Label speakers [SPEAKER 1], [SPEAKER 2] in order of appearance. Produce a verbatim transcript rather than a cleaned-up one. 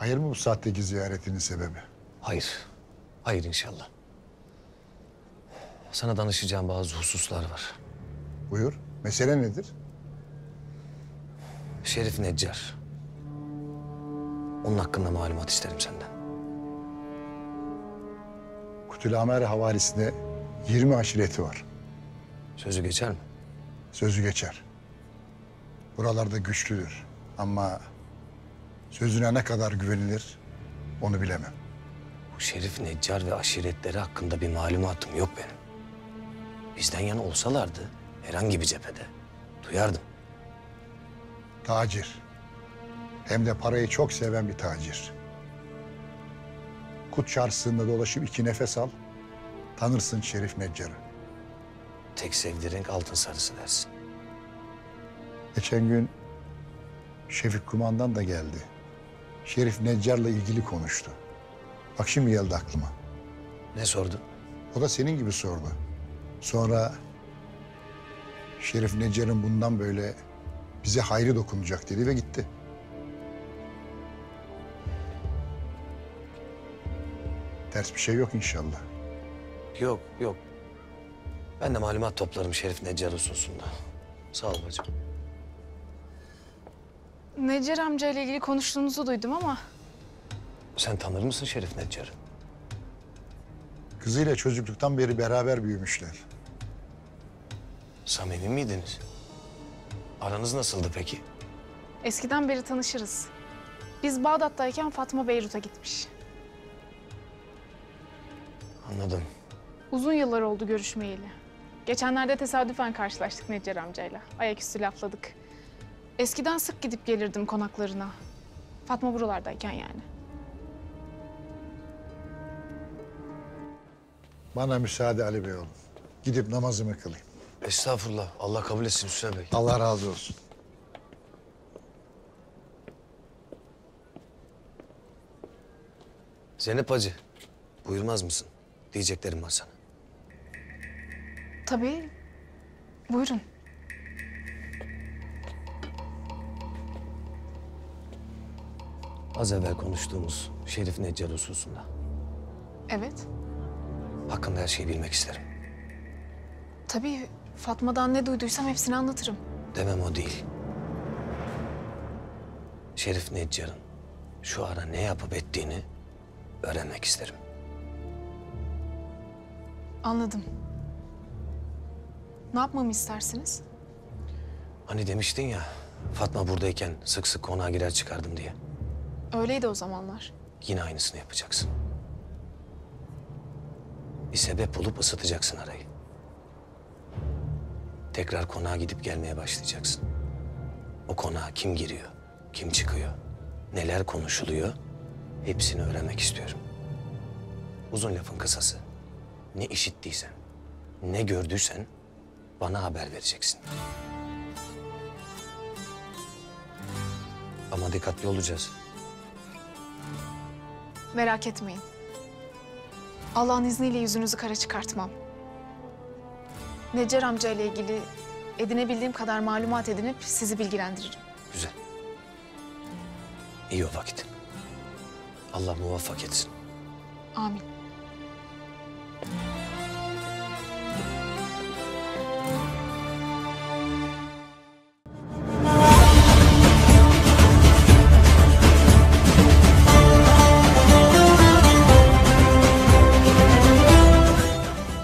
[SPEAKER 1] Hayır mı bu saatteki ziyaretinin sebebi?
[SPEAKER 2] Hayır. Hayır inşallah. Sana danışacağım bazı hususlar var.
[SPEAKER 1] Buyur. Mesele nedir?
[SPEAKER 2] Şerif Neccar. Onun hakkında malumat isterim senden.
[SPEAKER 1] Kutulamer havalisinde yirmi aşireti var.
[SPEAKER 2] Sözü geçer mi?
[SPEAKER 1] Sözü geçer. Buralarda güçlüdür. Ama sözüne ne kadar güvenilir onu bilemem.
[SPEAKER 2] Bu Şerif Neccar ve aşiretleri hakkında bir malumatım yok benim. Bizden yana olsalardı herhangi bir cephede duyardım.
[SPEAKER 1] Tacir. Hem de parayı çok seven bir tacir. Kut çarşısında dolaşıp iki nefes al. Tanırsın Şerif Neccar'ı.
[SPEAKER 2] Tek sevdiği renk altın sarısı dersin.
[SPEAKER 1] Geçen gün Şefik Kumandan da geldi. Şerif Neccar'la ilgili konuştu. Bak şimdi geldi aklıma.
[SPEAKER 2] Ne sordu?
[SPEAKER 1] O da senin gibi sordu. Sonra Şerif Neccar'ın bundan böyle bize hayrı dokunacak dedi ve gitti. Ters bir şey yok inşallah.
[SPEAKER 2] Yok, yok. Ben de malumat toplarım Şerif Neccar hususunda. Sağ ol bacım.
[SPEAKER 3] Neccar amcayla ilgili konuştuğunuzu duydum ama
[SPEAKER 2] Sen tanır mısın Şerif Neccar'ı?
[SPEAKER 1] Kızıyla çocukluktan beri beraber büyümüşler.
[SPEAKER 2] Samimi miydiniz? Aranız nasıldı peki?
[SPEAKER 3] eskiden beri tanışırız. Biz Bağdat'tayken Fatma Beyrut'a gitmiş.
[SPEAKER 2] Anladım.
[SPEAKER 3] Uzun yıllar oldu görüşmeyeli. Geçenlerde tesadüfen karşılaştık Neccar amcayla. Ayaküstü lafladık. Eskiden sık gidip gelirdim konaklarına. Fatma buralardayken yani.
[SPEAKER 1] Bana müsaade Ali Bey oğlum. Gidip namazımı kılayım.
[SPEAKER 2] Estağfurullah. Allah kabul etsin Hüsrev Bey.
[SPEAKER 1] Allah razı olsun.
[SPEAKER 2] Zeynep Hacı, buyurmaz mısın? Diyeceklerim var sana.
[SPEAKER 3] Tabii. Buyurun.
[SPEAKER 2] Az evvel konuştuğumuz Şerif Neccar hususunda.
[SPEAKER 3] Evet.
[SPEAKER 2] Hakkında her şeyi bilmek isterim.
[SPEAKER 3] Tabii. Fatma'dan ne duyduysam hepsini anlatırım.
[SPEAKER 2] Demem o değil. Şerif Neccar'ın şu ara ne yapıp ettiğini öğrenmek isterim.
[SPEAKER 3] Anladım. Ne yapmamı istersiniz?
[SPEAKER 2] Hani demiştin ya, Fatma buradayken sık sık konağa girer çıkardım diye.
[SPEAKER 3] Öyleydi o zamanlar.
[SPEAKER 2] Yine aynısını yapacaksın. Bir sebep bulup ısıtacaksın arayı. Tekrar konağa gidip gelmeye başlayacaksın. O konağa kim giriyor, kim çıkıyor, neler konuşuluyor hepsini öğrenmek istiyorum. Uzun lafın kısası. Ne işittiysen, ne gördüysen bana haber vereceksin. Ama dikkatli olacağız.
[SPEAKER 3] Merak etmeyin. Allah'ın izniyle yüzünüzü kara çıkartmam. Neccar amca ile ilgili edinebildiğim kadar malumat edinip sizi bilgilendiririm.
[SPEAKER 2] Güzel. İyi o vakit. Allah muvaffak etsin.
[SPEAKER 3] Amin.